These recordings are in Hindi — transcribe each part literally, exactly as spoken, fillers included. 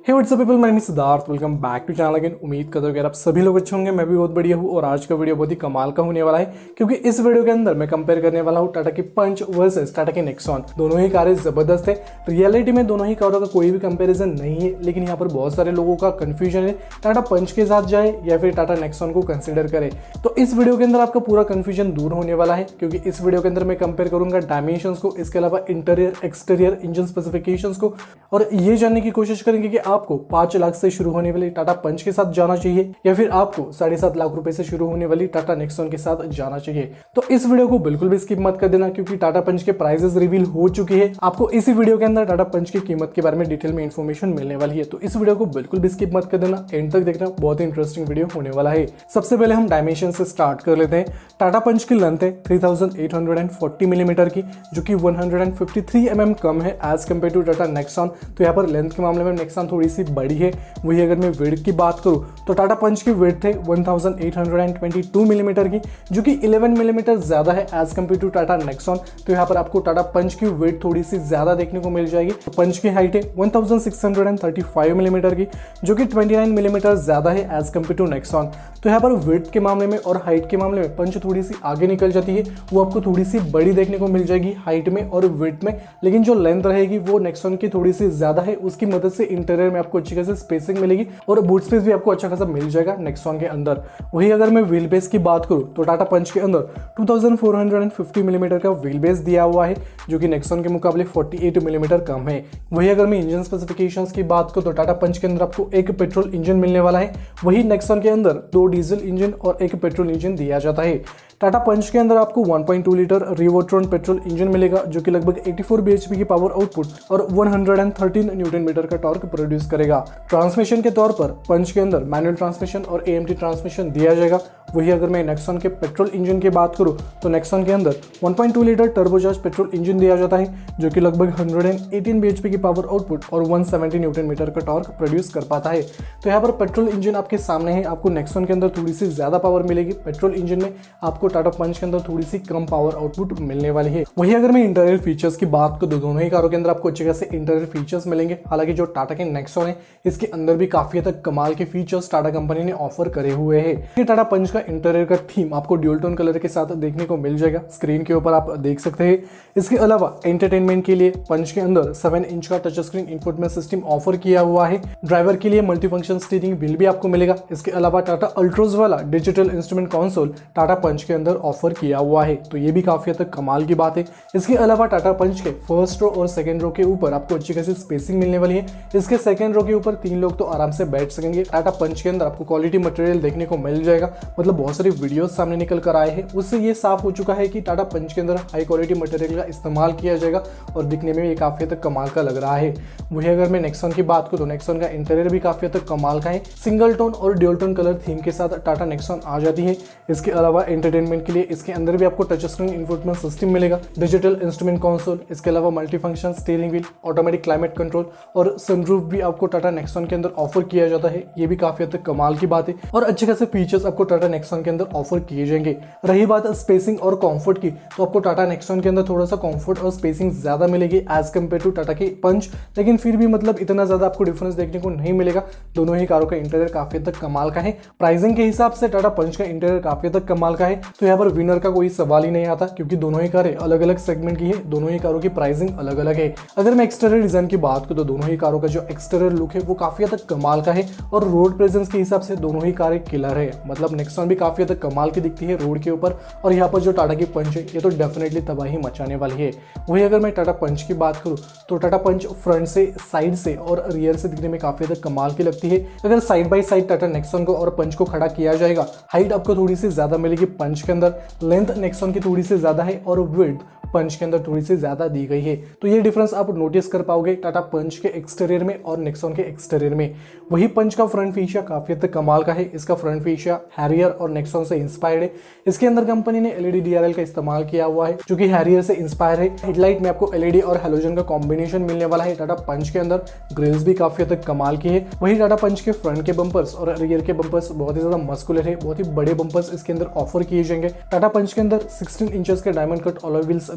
Hey what's up people, my name is Siddharth. Welcome back to channel again. उम्मीद करता हूं कि आप सभी लोग अच्छे होंगे। मैं भी बहुत बढ़िया हूं और आज का वीडियो बहुत ही कमाल का होने वाला है, क्योंकि इस वीडियो के अंदर मैं कंपेयर करने वाला हूं टाटा की पंच वर्सेस टाटा की नेक्सॉन। दोनों ही कारें जबरदस्त है। रियलिटी में दोनों ही कारों का कोई भी कंपेरिजन नहीं है, लेकिन यहाँ पर बहुत सारे लोगों का कंफ्यूजन है टाटा पंच के साथ जाए या फिर टाटा नेक्सॉन को कंसिडर करे। तो इस वीडियो के अंदर आपका पूरा कंफ्यूजन दूर होने वाला है, क्योंकि इस वीडियो के अंदर मैं कंपेयर करूंगा डायमेंशंस को, इसके अलावा इंटीरियर एक्सटीरियर इंजन स्पेसिफिकेशंस को, और ये जानने की कोशिश करेंगे कि आपको पांच लाख से शुरू होने वाली टाटा पंच के साथ जाना चाहिए या फिर आपको साढ़े सात लाख रुपए से शुरू होने वाली टाटा नेक्सॉन के साथ जाना चाहिए। तो इस वीडियो को बिल्कुल भी स्किप मत कर देना, क्योंकि टाटा पंच के प्राइसेस रिवील हो चुकी है। आपको इसी वीडियो के अंदर टाटा पंच की कीमत के बारे में डिटेल में इंफॉर्मेशन मिलने वाली है। तो इस वीडियो को बिल्कुल भी स्किप मत कर देना, एंड तक देखना, बहुत ही इंटरेस्टिंग वीडियो होने वाला है। सबसे पहले हम डायमेंशन से स्टार्ट कर लेते हैं। टाटा पंच की लेंथ है three thousand eight hundred forty millimetre की, जो कि one hundred fifty three M M कम है as compared to Tata Nexon. तो यहाँ पर लेंथ के मामले में नेक्सॉन थोड़ी सी बड़ी है। वही अगर मैं विड्थ की बात करूं तो टाटा पंच की विड्थ है one thousand eight hundred twenty two millimetre की, जो कि इलेवन मिलीमीटर ज्यादा है as compared to Tata Nexon. तो यहाँ पर आपको टाटा पंच की विड्थ थोड़ी सी ज्यादा देखने को मिल जाएगी। तो पंच की हाइट है one thousand six hundred thirty five millimetre की, जो कि ट्वेंटी नाइन मिलीमीटर ज्यादा है एज कम्पेयर टू नेक्सॉन। तो यहाँ पर विड्थ के मामले में और हाइट के मामले में पंच थोड़ी सी आगे निकल जाती है, वो आपको थोड़ी सी बड़ी देखने को मिल जाएगी हाइट में और विड्थ में, लेकिन जो लेंथ रहेगी वो नेक्सॉन की थोड़ी सी ज्यादा है। उसकी मदद से इंटीरियर में आपको अच्छी खासी स्पेसिंग मिलेगी और बूट स्पेस भी आपको अच्छा खासा मिल जाएगा नेक्सॉन के अंदर। वही अगर मैं व्हील बेस की बात करूं तो टाटा पंच के अंदर two thousand four hundred fifty millimetre का व्हील बेस दिया हुआ है, जो कि नेक्सॉन के मुकाबले फोर्टी एट मिलीमीटर कम है। वही अगर मैं इंजन स्पेसिफिकेशंस की बात करूं तो टाटा पंच के अंदर आपको एक पेट्रोल इंजन मिलने वाला है, वही नेक्सॉन के अंदर दो डीजल इंजन और एक पेट्रोल इंजन दिया जाता है। टाटा पंच के अंदर आपको one point two litre Revotron petrol engine मिलेगा, जो कि लगभग एटी फोर बीएचपी की पावर आउटपुट और one hundred thirteen newton metre का टॉर्क प्रोड्यूस करेगा। ट्रांसमिशन के तौर पर पंच के अंदर मैनुअल ट्रांसमिशन और एएमटी ट्रांसमिशन दिया जाएगा। वही अगर मैं नेक्सॉन के पेट्रोल इंजन की बात करूं तो नेक्सॉन के अंदर one point two litre turbocharge petrol engine दिया जाता है, जो कि लगभग वन एटीन बीएचपी की पावर आउटपुट और वन सेवेंटी न्यूटन मीटर का टॉर्क प्रोड्यूस कर पाता है। तो यहाँ पर पेट्रोल इंजन आपके सामने है। आपको नेक्सॉन के अंदर थोड़ी सी ज्यादा पावर मिलेगी पेट्रोल इंजन में, आपको टाटा पंच के अंदर थोड़ी सी कम पावर आउटपुट मिलने वाली है। वही अगर मैं इंटीरियर फीचर्स की बात करूं तो दोनों ही कारों के अंदर आपको अच्छे खासे इंटीरियर फीचर्स मिलेंगे। हालांकि जो टाटा के नेक्सॉन है इसके अंदर भी काफी हद तक कमाल के फीचर्स टाटा कंपनी ने ऑफर करे हुए हैं। टाटा पंच का इंटीरियर का थीम आपको ड्यूल टोन कलर के साथ देखने को मिल जाएगा, स्क्रीन के ऊपर आप देख सकते हैं। इसके अलावा एंटरटेनमेंट के लिए पंच के अंदर सेवन इंच का touch screen infotainment system offer किया हुआ है। ड्राइवर के लिए मल्टीफंक्शन स्टीयरिंग व्हील भी आपको मिलेगा। इसके अलावा टाटा अल्ट्रोज वाला digital instrument console Tata Punch के अंदर ऑफर किया हुआ है, तो ये भी काफी हद तक कमाल की बात है। इसके अलावा टाटा पंच के फर्स्ट रो और सेकंड रो के ऊपर आपको अच्छी खासी स्पेसिंग मिलने वाली है। इसके सेकंड रो के ऊपर तीन लोग तो आराम से बैठ सकेंगे। टाटा पंच के अंदर आपको क्वालिटी मटेरियल देखने को मिल जाएगा, मतलब बहुत सारी वीडियोस सामने निकल कर आए हैं, उससे ये साफ हो चुका है कि टाटा पंच के अंदर हाई क्वालिटी मटेरियल का इस्तेमाल किया जाएगा और दिखने में ये काफी हद तक कमाल का लग रहा है। वही अगर मैं नेक्सॉन की बात करूं तो नेक्सॉन का इंटीरियर भी काफी हद तक कमाल का है। सिंगल टोन और ड्यूल टोन कलर थीम के साथ टाटा नेक्सॉन आ जाती है। इसके अलावा एंटरटेनमेंट के लिए इसके अंदर भी आपको टच स्क्रीन इंफोटेनमेंट सिस्टम मिलेगा, डिजिटल इंस्ट्रूमेंट कंसोल, इसके अलावा multifunction steering wheel, automatic climate control और सनरूफ भी आपको टाटा नेक्सॉन के अंदर ऑफर किया जाता है। ये भी काफी हद तक कमाल की बात है और अच्छे खासे फीचर्स आपको टाटा नेक्सॉन के अंदर ऑफर किए जाएंगे। रही बात स्पेसिंग और कंफर्ट की, तो आपको टाटा नेक्सॉन के अंदर थोड़ा सा कंफर्ट और स्पेसिंग ज्यादा मिलेगी एज कम्पेयर टू टाटा की पंच, लेकिन फिर भी मतलब इतना ज्यादा आपको डिफरेंस देखने को नहीं मिलेगा। दोनों ही कारों का इंटीरियर काफी हद तक कमाल का है। प्राइसिंग के हिसाब से टाटा पंच का इंटीरियर काफी हद तक कमाल का है, तो यहाँ पर विनर का कोई सवाल ही नहीं आता, क्योंकि दोनों ही कारें अलग अलग सेगमेंट की है, दोनों ही कारों की प्राइसिंग अलग अलग है। अगर मैं एक्सटीरियर डिजाइन की बात करूं तो दोनों ही कारों का जो एक्सटीरियर लुक है वो काफी हद तक कमाल का है और रोड प्रेजेंस के हिसाब से दोनों ही कारें किलर है। मतलब नेक्सॉन भी काफी हद तक कमाल की दिखती है रोड के ऊपर, और यहाँ पर जो टाटा की पंच है ये तो डेफिनेटली तबाही मचाने वाली है। वही अगर मैं टाटा पंच की बात करूं तो टाटा पंच फ्रंट से, साइड से और रियर से दिखने में काफी हद तक कमाल की लगती है। अगर side by side Tata Nexon को और पंच को खड़ा किया जाएगा, हाइट आपको थोड़ी सी ज्यादा मिलेगी पंच के अंदर, लेंथ नेक्सॉन की थोड़ी सी ज्यादा है और विड्थ पंच के अंदर थोड़ी सी ज्यादा दी गई है। तो ये डिफरेंस आप नोटिस कर पाओगे टाटा पंच के एक्सटीरियर में और नेक्सॉन के एक्सटीरियर में। वही पंच का फ्रंट फीशिया काफी हद तक कमाल का है। इसका फ्रंट फीशिया हैरियर और नेक्सॉन से इंस्पायर्ड है। इसके अंदर कंपनी ने एलईडी डीआरएल का इस्तेमाल किया हुआ है, जो कि हैरियर से इंस्पायर है। हेडलाइट में आपको एलईडी और हेलोजन का कॉम्बिनेशन मिलने वाला है टाटा पंच के अंदर। ग्रिल्स भी काफी हद तक कमाल की है। वही टाटा पंच के फ्रंट के बम्पर्स और रियर के बम्पर्स बहुत ही ज्यादा मस्कुलर है, बहुत ही बड़े बम्पर्स इसके अंदर ऑफर किए जाएंगे। टाटा पंच के अंदर सिक्सटीन इंचेस के डायमंड कट अलॉय व्हील्स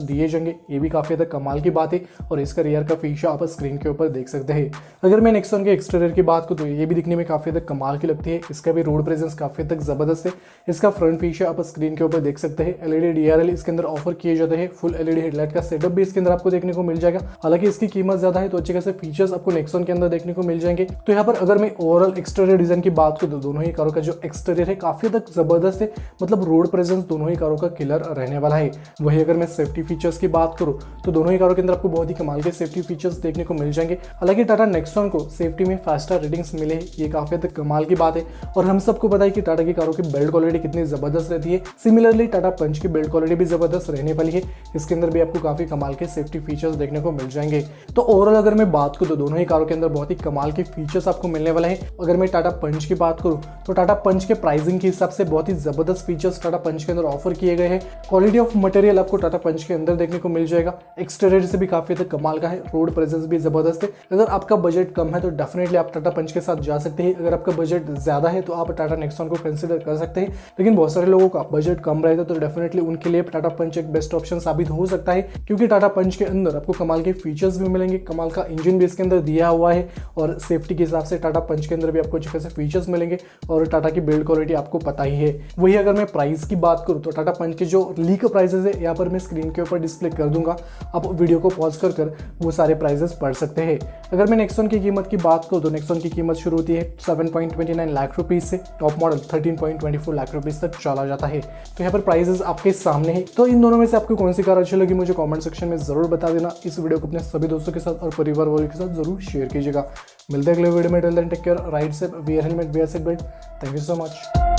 दिए जाएंगे, ये भी काफी हद तक कमाल की बात है। और इसका रियर का फीचर आप स्क्रीन के ऊपर देख सकते हैं। अगर मैं नेक्सॉन के एक्सटीरियर की बात करूँ तो ये भी दिखने में काफी हद तक कमाल की लगती है। इसका भी रोड प्रेजेंस काफी हद तक जबरदस्त है। इसका फ्रंट फीचर आप स्क्रीन के ऊपर देख सकते हैं। एलईडी डीआरएल इसके अंदर ऑफर किए जाते हैं। फुल एलईडी हेडलाइट का सेटअप भी इसके अंदर आपको देखने को मिल जाएगा। हालांकि इसकी कीमत ज्यादा है तो अच्छे खासे फीचर्स आपको नेक्सॉन के अंदर देखने को मिल जाएंगे। तो यहाँ पर अगर मैं ओवरऑल एक्सटीरियर डिजाइन की बात करूँ तो दोनों ही कारों का जो एक्सटीरियर है काफी हद तक जबरदस्त है। मतलब रोड प्रेजेंस दोनों ही कारों का किलर रहने वाला है। वही अगर मैं सेफ्टी फीचर्स की बात करूँ तो दोनों ही कारों के अंदर आपको बहुत ही कमाल के सेफ्टी फीचर्स देखने को मिल जाएंगे। हालांकि टाटा नेक्सॉन को सेफ्टी में फाइव स्टार रेटिंग्स मिले हैं, ये काफी हद तक कमाल की बात है। और हम सबको पता है कि टाटा की कारों की बिल्ड क्वालिटी कितनी जबरदस्त रहती है। सिमिलरली टाटा पंच की बिल्ड क्वालिटी भी जबरदस्त रहने वाली है। इसके अंदर भी आपको काफी कमाल के सेफ्टी फीचर्स देखने को मिल जाएंगे। तो ओवरऑल अगर मैं बात करूँ तो दोनों ही कारों के अंदर बहुत ही कमाल के फीचर्स आपको मिलने वाले हैं। अगर मैं टाटा पंच की बात करूँ तो टाटा पंच के प्राइसिंग के हिसाब से बहुत ही जबरदस्त फीचर्स टाटा पंच के अंदर ऑफर किए गए हैं। क्वालिटी ऑफ मटेरियल आपको टाटा पंच के अंदर देखने को मिल जाएगा। एक्सटीरियर से भी काफी हद तक कमाल का है। रोड प्रेजेंस भी जबरदस्त है। अगर आपका बजट कम है तो डेफिनेटली आप टाटा पंच के साथ जा सकते हैं। अगर आपका बजट ज्यादा है तो आप टाटा नेक्सॉन को कंसीडर कर सकते हैं। लेकिन बहुत सारे लोगों का बजट कम रहता है तो डेफिनेटली उनके लिए टाटा पंच एक बेस्ट ऑप्शन साबित हो सकता है। क्योंकि टाटा पंच के अंदर आपको कमाल के फीचर्स भी मिलेंगे, कमाल का इंजन भी इसके अंदर दिया हुआ है। और सेफ्टी के हिसाब से टाटा पंच के अंदर भी आपको अच्छे खासे फीचर्स मिलेंगे। और टाटा की बिल्ड क्वालिटी आपको पता ही है। वही अगर मैं प्राइस की बात करूँ तो टाटा पंच के जो लीक प्राइसेस है यहाँ पर मैं स्क्रीन के ऊपर डिस्प्ले कर दूंगा। आप वीडियो को पॉज कर कर वो सारे प्राइसेस पढ़ सकते हैं। अगर मैं नेक्सॉन की कीमत की बात करूँ तो नेक्सॉन की कीमत शुरू होती है seven point two nine lakh rupees से। Top model thirteen point two four lakh rupees तक चला जाता है। तो यहाँ पर प्राइसेस आपके सामने है। तो इन दोनों में से आपको कौन सी कार अच्छी लगी मुझे कमेंट सेक्शन में जरूर बता देना। इस वीडियो को अपने सभी दोस्तों के साथ और परिवार वालों के साथ जरूर शेयर कीजिएगा। मिलते हैं अगले वीडियो में। Take care, ride safe, wear helmet, wear seat belt. Thank you so much.